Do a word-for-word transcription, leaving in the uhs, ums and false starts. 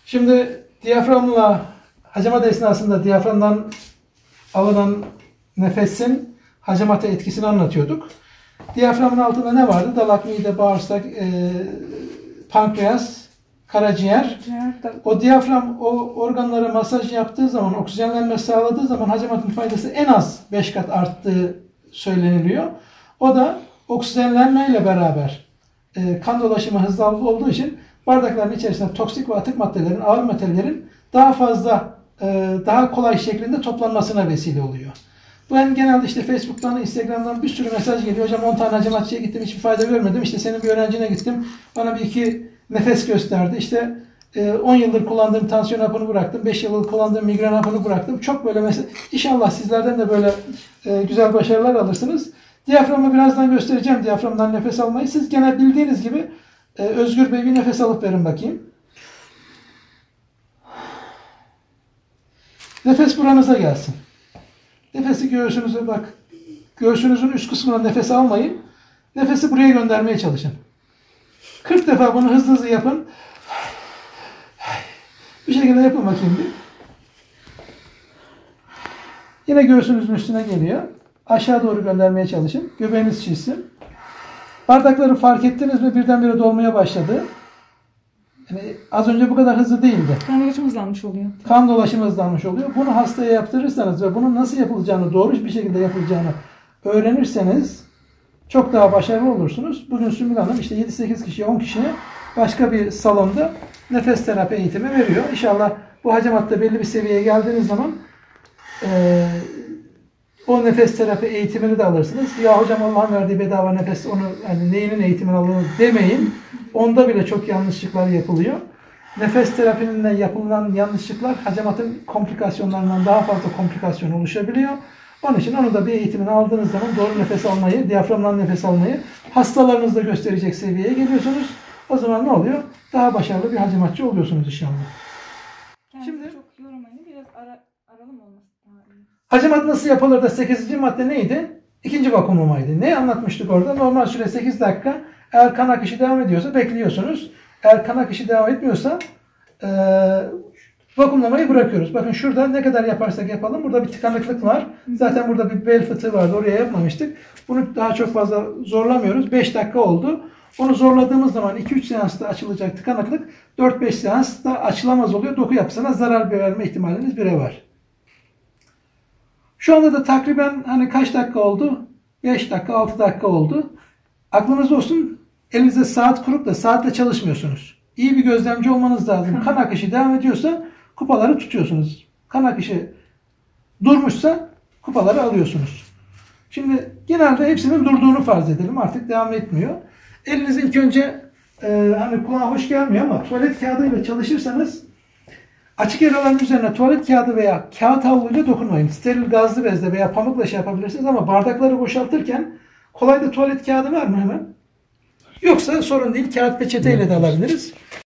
Şimdi diyaframla hacamat esnasında diyaframdan alınan nefesin hacamata etkisini anlatıyorduk. Diyaframın altında ne vardı? Dalak, mide, bağırsak, e, pankreas, karaciğer. O diyafram o organlara masaj yaptığı zaman, oksijenlenme sağladığı zaman hacamatın faydası en az beş kat arttığı söyleniliyor. O da oksijenlenme ile beraber e, kan dolaşımı hızlı olduğu için bardakların içerisinde toksik ve atık maddelerin, ağır metallerin daha fazla, e, daha kolay şeklinde toplanmasına vesile oluyor. Ben genelde işte Facebook'tan, Instagram'dan bir sürü mesaj geliyor. Hocam on tane hacamatçıya gittim, hiçbir fayda görmedim. İşte senin bir öğrencine gittim, bana bir iki nefes gösterdi. İşte on yıldır kullandığım tansiyon hapını bıraktım, beş yıldır kullandığım migren hapını bıraktım. Çok böyle mesela, inşallah sizlerden de böyle e, güzel başarılar alırsınız. Diyaframı birazdan göstereceğim, diyaframdan nefes almayı. Siz gene bildiğiniz gibi e, Özgür Bey bir nefes alıp verin bakayım. Nefes buranıza gelsin. Nefesi göğsünüze bak. Göğsünüzün üst kısmına nefes almayın. Nefesi buraya göndermeye çalışın. kırk defa bunu hızlı hızlı yapın. Bir şekilde yapın bakayım bir. Yine göğsünüzün üstüne geliyor. Aşağı doğru göndermeye çalışın. Göbeğiniz şişsin. Bardakları fark ettiniz mi? Birdenbire dolmaya başladı. Yani az önce bu kadar hızlı değildi. Kan dolaşımı hızlanmış oluyor. Kan dolaşımı hızlanmış oluyor. Bunu hastaya yaptırırsanız ve bunun nasıl yapılacağını, doğru bir şekilde yapılacağını öğrenirseniz çok daha başarılı olursunuz. Bugün Sümbül Hanım işte yedi sekiz kişiye, on kişiye başka bir salonda nefes terapi eğitimi veriyor. İnşallah bu hacamatta belli bir seviyeye geldiğiniz zaman e, o nefes terapi eğitimini de alırsınız. Ya hocam Allah'ın verdiği bedava nefes, onu yani neyinin eğitimini alın demeyin. Onda bile çok yanlışlıklar yapılıyor. Nefes terapinin yapılan yanlışlıklar hacamatın komplikasyonlarından daha fazla komplikasyon oluşabiliyor. Onun için onu da bir eğitimini aldığınız zaman doğru nefes almayı, diyaframdan nefes almayı hastalarınızda gösterecek seviyeye geliyorsunuz. O zaman ne oluyor? Daha başarılı bir hacamatçı oluyorsunuz inşallah. Kendisi Şimdi çok yormayın. Biraz ara, aralım olması daha iyi. Hacamat nasıl yapılır da sekizinci madde neydi? İkinci vakumlamaydı. Ne anlatmıştık orada? Normal süre sekiz dakika. Eğer kan akışı devam ediyorsa bekliyorsunuz. Eğer kan akışı devam etmiyorsa e, vakumlamayı bırakıyoruz. Bakın şurada ne kadar yaparsak yapalım. Burada bir tıkanıklık var. Zaten burada bir bel fıtığı vardı. Oraya yapmamıştık. Bunu daha çok fazla zorlamıyoruz. beş dakika oldu. Onu zorladığımız zaman iki üç seansta açılacak tıkanıklık dört beş seansta açılamaz oluyor. Doku yapısına zarar verme ihtimaliniz bire var. Şu anda da takriben hani kaç dakika oldu? beş dakika, altı dakika oldu. Aklınızda olsun, elinizde saat kurup da saatle çalışmıyorsunuz. İyi bir gözlemci olmanız lazım. Kan akışı devam ediyorsa kupaları tutuyorsunuz. Kan akışı durmuşsa kupaları alıyorsunuz. Şimdi genelde hepsinin durduğunu farz edelim. Artık devam etmiyor. Eliniz ilk önce e, hani kulağa hoş gelmiyor ama tuvalet kağıdıyla çalışırsanız açık yaraların üzerine tuvalet kağıdı veya kağıt havluyla dokunmayın. Steril gazlı bezle veya pamukla şey yapabilirsiniz ama bardakları boşaltırken kolayda tuvalet kağıdı var mı hemen? Yoksa sorun değil. Kağıt peçeteyle de alabiliriz.